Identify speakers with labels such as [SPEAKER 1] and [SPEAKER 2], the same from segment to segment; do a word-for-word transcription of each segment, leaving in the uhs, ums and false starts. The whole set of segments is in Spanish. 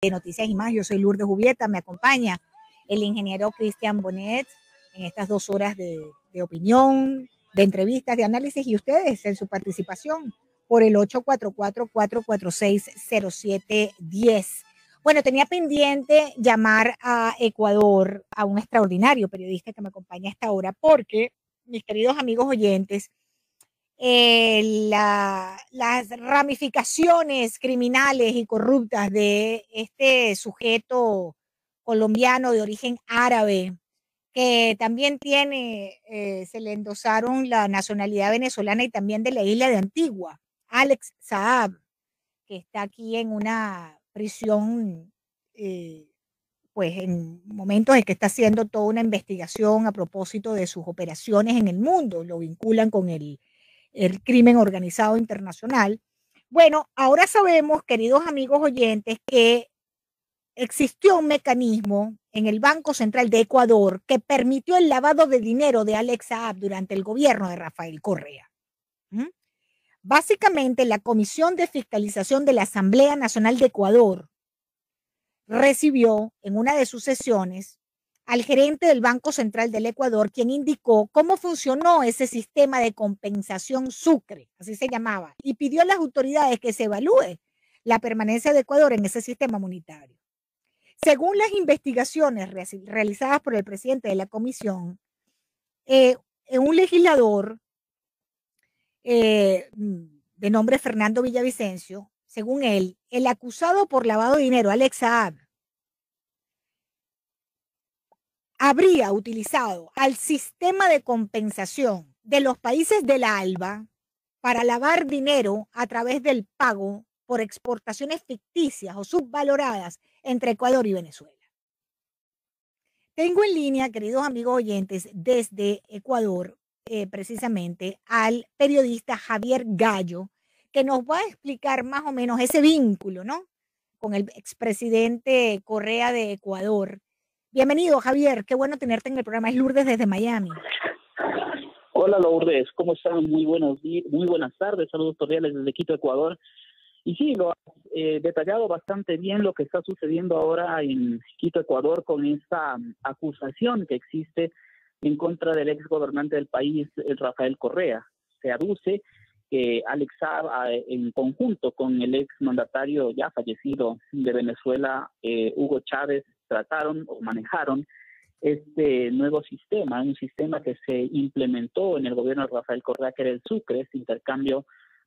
[SPEAKER 1] de Noticias y Más. Yo soy Lourdes Jubieta, me acompaña el ingeniero Cristian Bonet en estas dos horas de, de opinión, de entrevistas, de análisis, y ustedes en su participación por el ocho cuatro cuatro, cuatro cuatro seis, cero siete uno cero. Bueno, tenía pendiente llamar a Ecuador a un extraordinario periodista que me acompaña a esta hora porque, mis queridos amigos oyentes, Eh, la, las ramificaciones criminales y corruptas de este sujeto colombiano de origen árabe, que también tiene, eh, se le endosaron la nacionalidad venezolana y también de la isla de Antigua, Alex Saab, que está aquí en una prisión, eh, pues en momentos en que está haciendo toda una investigación a propósito de sus operaciones en el mundo, lo vinculan con el el crimen organizado internacional. Bueno, ahora sabemos, queridos amigos oyentes, que existió un mecanismo en el Banco Central de Ecuador que permitió el lavado de dinero de Alex Saab durante el gobierno de Rafael Correa. ¿Mm? Básicamente, la Comisión de Fiscalización de la Asamblea Nacional de Ecuador recibió en una de sus sesiones al gerente del Banco Central del Ecuador, quien indicó cómo funcionó ese sistema de compensación Sucre, así se llamaba, y pidió a las autoridades que se evalúe la permanencia de Ecuador en ese sistema monetario. Según las investigaciones realizadas por el presidente de la comisión, eh, un legislador eh, de nombre Fernando Villavicencio, según él, el acusado por lavado de dinero, Alex Saab, habría utilizado al sistema de compensación de los países de la ALBA para lavar dinero a través del pago por exportaciones ficticias o subvaloradas entre Ecuador y Venezuela. Tengo en línea, queridos amigos oyentes, desde Ecuador, eh, precisamente, al periodista Javier Gallo, que nos va a explicar más o menos ese vínculo, ¿no?, con el expresidente Correa de Ecuador. Bienvenido, Javier. Qué bueno tenerte en el programa. Es Lourdes desde Miami.
[SPEAKER 2] Hola, Lourdes. ¿Cómo están? Muy buenos días, muy buenas tardes. Saludos cordiales desde Quito, Ecuador. Y sí, lo has eh, detallado bastante bien lo que está sucediendo ahora en Quito, Ecuador, con esta acusación que existe en contra del ex gobernante del país, Rafael Correa. Se aduce que Alex Saab, en conjunto con el ex mandatario ya fallecido de Venezuela, eh, Hugo Chávez, trataron o manejaron este nuevo sistema, un sistema que se implementó en el gobierno de Rafael Correa, que era el Sucre, este intercambio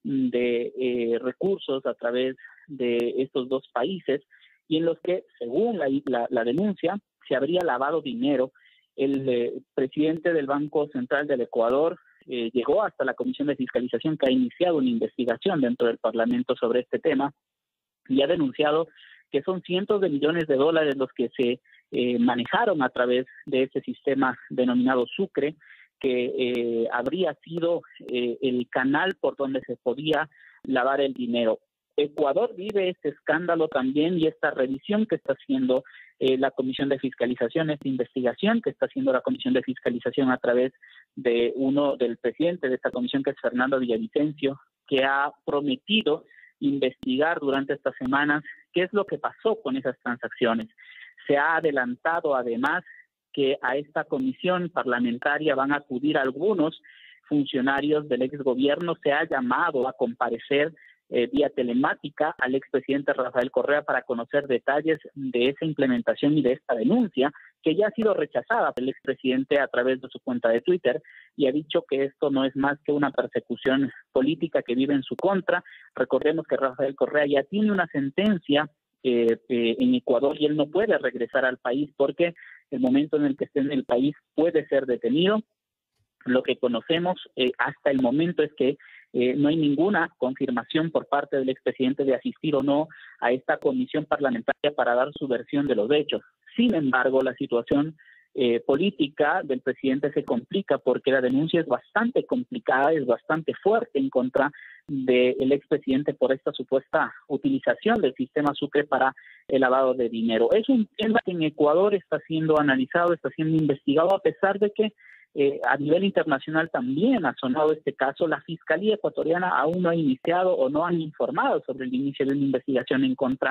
[SPEAKER 2] de eh, recursos a través de estos dos países, y en los que, según la, la, la denuncia, se habría lavado dinero. El eh, presidente del Banco Central del Ecuador eh, llegó hasta la Comisión de Fiscalización, que ha iniciado una investigación dentro del Parlamento sobre este tema, y ha denunciado que son cientos de millones de dólares los que se eh, manejaron a través de ese sistema denominado Sucre, que eh, habría sido eh, el canal por donde se podía lavar el dinero. Ecuador vive este escándalo también, y esta revisión que está haciendo eh, la Comisión de Fiscalización, esta investigación que está haciendo la Comisión de Fiscalización a través de uno del presidente de esta comisión, que es Fernando Villavicencio, que ha prometido investigar durante estas semanas qué es lo que pasó con esas transacciones. Se ha adelantado además que a esta comisión parlamentaria van a acudir algunos funcionarios del exgobierno. Se ha llamado a comparecer eh, vía telemática al expresidente Rafael Correa para conocer detalles de esa implementación y de esta denuncia, que ya ha sido rechazada por el expresidente a través de su cuenta de Twitter, y ha dicho que esto no es más que una persecución política que vive en su contra. Recordemos que Rafael Correa ya tiene una sentencia eh, eh, en Ecuador, y él no puede regresar al país porque el momento en el que esté en el país puede ser detenido. Lo que conocemos eh, hasta el momento es que eh, no hay ninguna confirmación por parte del expresidente de asistir o no a esta comisión parlamentaria para dar su versión de los hechos. Sin embargo, la situación eh, política del presidente se complica porque la denuncia es bastante complicada, es bastante fuerte en contra del expresidente por esta supuesta utilización del sistema Sucre para el lavado de dinero. Es un tema que en Ecuador está siendo analizado, está siendo investigado, a pesar de que Eh, a nivel internacional también ha sonado este caso. La Fiscalía ecuatoriana aún no ha iniciado o no han informado sobre el inicio de una investigación en contra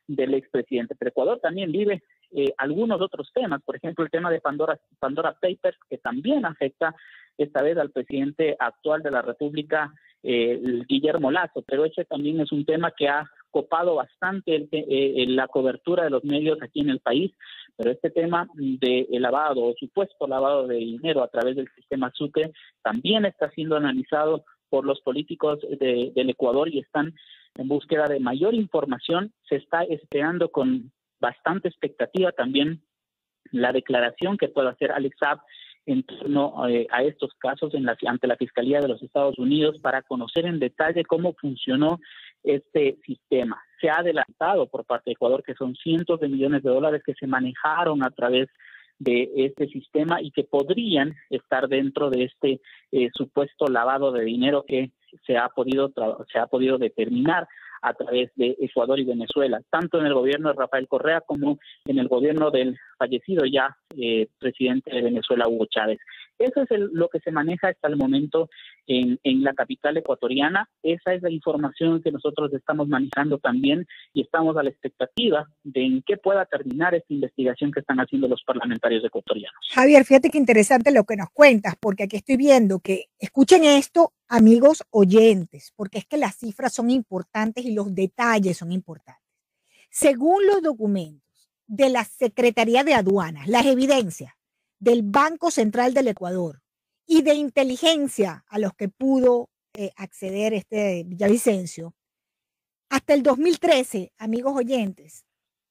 [SPEAKER 2] del expresidente. Pero Ecuador también vive eh, algunos otros temas, por ejemplo, el tema de Pandora, Pandora Papers, que también afecta esta vez al presidente actual de la República, eh, Guillermo Lasso, pero ese también es un tema que ha copado bastante el, eh, la cobertura de los medios aquí en el país, pero este tema de lavado o supuesto lavado de dinero a través del sistema Sucre también está siendo analizado por los políticos de, del Ecuador y están en búsqueda de mayor información. Se está esperando con bastante expectativa también la declaración que pueda hacer Alex Saab en torno eh, a estos casos en la, ante la Fiscalía de los Estados Unidos para conocer en detalle cómo funcionó este sistema. Se ha adelantado por parte de Ecuador que son cientos de millones de dólares que se manejaron a través de este sistema y que podrían estar dentro de este eh, supuesto lavado de dinero que se ha podido se ha podido determinar a través de Ecuador y Venezuela, tanto en el gobierno de Rafael Correa como en el gobierno del fallecido ya eh, presidente de Venezuela, Hugo Chávez. Eso es el, lo que se maneja hasta el momento en, en la capital ecuatoriana. Esa es la información que nosotros estamos manejando también y estamos a la expectativa de en qué pueda terminar esta investigación que están haciendo los parlamentarios ecuatorianos.
[SPEAKER 1] Javier, fíjate qué interesante lo que nos cuentas, porque aquí estoy viendo que, escuchen esto, amigos oyentes, porque es que las cifras son importantes y los detalles son importantes. Según los documentos de la Secretaría de Aduanas, las evidencias del Banco Central del Ecuador y de inteligencia a los que pudo eh, acceder este Villavicencio, hasta el dos mil trece, amigos oyentes,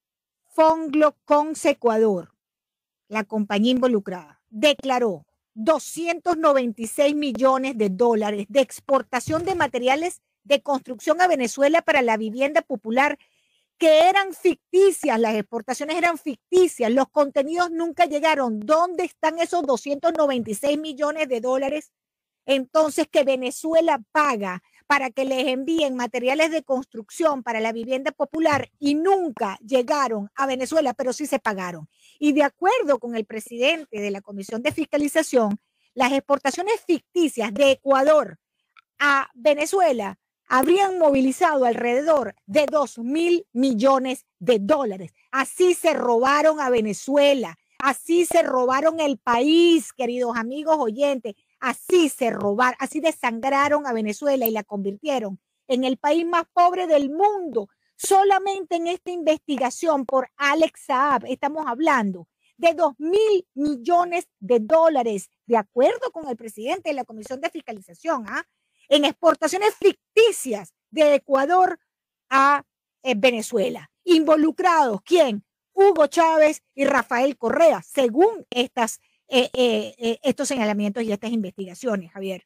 [SPEAKER 1] Fonglo-Conce Ecuador, la compañía involucrada, declaró doscientos noventa y seis millones de dólares de exportación de materiales de construcción a Venezuela para la vivienda popular, que eran ficticias, las exportaciones eran ficticias, los contenidos nunca llegaron. ¿Dónde están esos doscientos noventa y seis millones de dólares? Entonces, que Venezuela paga para que les envíen materiales de construcción para la vivienda popular y nunca llegaron a Venezuela, pero sí se pagaron. Y de acuerdo con el presidente de la Comisión de Fiscalización, las exportaciones ficticias de Ecuador a Venezuela habrían movilizado alrededor de dos mil millones de dólares. Así se robaron a Venezuela, así se robaron el país, queridos amigos oyentes, así se robaron, así desangraron a Venezuela y la convirtieron en el país más pobre del mundo. Solamente en esta investigación por Alex Saab estamos hablando de dos mil millones de dólares, de acuerdo con el presidente de la Comisión de Fiscalización, ¿ah? en exportaciones ficticias de Ecuador a eh, Venezuela. Involucrados, ¿quién? Hugo Chávez y Rafael Correa, según estas, eh, eh, eh, estos señalamientos y estas investigaciones, Javier.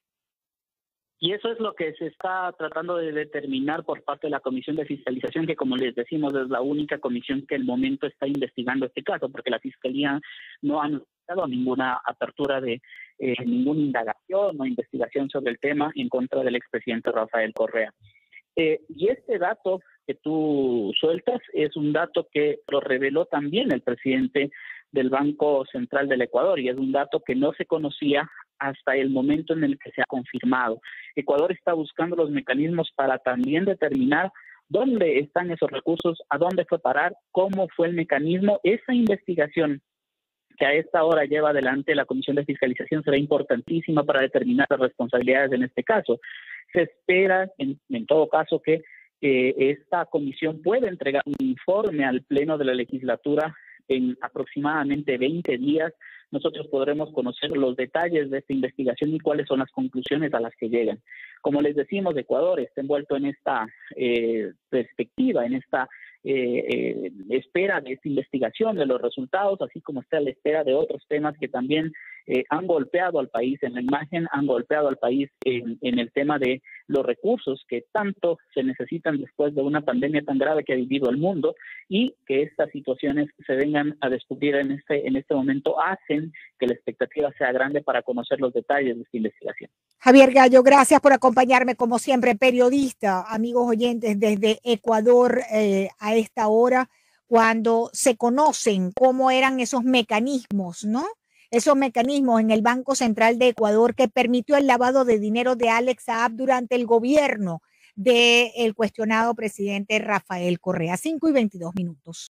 [SPEAKER 2] Y eso es lo que se está tratando de determinar por parte de la Comisión de Fiscalización, que como les decimos es la única comisión que el momento está investigando este caso, porque la Fiscalía no ha dado ninguna apertura de eh, ninguna indagación o investigación sobre el tema en contra del expresidente Rafael Correa. Eh, y este dato que tú sueltas es un dato que lo reveló también el presidente del Banco Central del Ecuador y es un dato que no se conocía hasta el momento en el que se ha confirmado. Ecuador está buscando los mecanismos para también determinar dónde están esos recursos, a dónde fue parar, cómo fue el mecanismo. Esa investigación que a esta hora lleva adelante la Comisión de Fiscalización será importantísima para determinar las responsabilidades en este caso. Se espera, en, en todo caso, que eh, esta comisión pueda entregar un informe al Pleno de la Legislatura en aproximadamente veinte días. Nosotros podremos conocer los detalles de esta investigación y cuáles son las conclusiones a las que llegan. Como les decimos, Ecuador está envuelto en esta eh, perspectiva, en esta eh, eh, espera de esta investigación, de los resultados, así como está a la espera de otros temas que también eh, han golpeado al país en la imagen, han golpeado al país en, en el tema de los recursos que tanto se necesitan después de una pandemia tan grave que ha vivido el mundo, y que estas situaciones se vengan a descubrir en este, en este momento hacen que la expectativa sea grande para conocer los detalles de esta investigación.
[SPEAKER 1] Javier Gallo, gracias por acompañarme como siempre, periodista, amigos oyentes desde Ecuador eh, a esta hora, cuando se conocen cómo eran esos mecanismos, ¿no? Esos mecanismos en el Banco Central de Ecuador que permitió el lavado de dinero de Alex Saab durante el gobierno del cuestionado presidente Rafael Correa. cinco y veintidós minutos.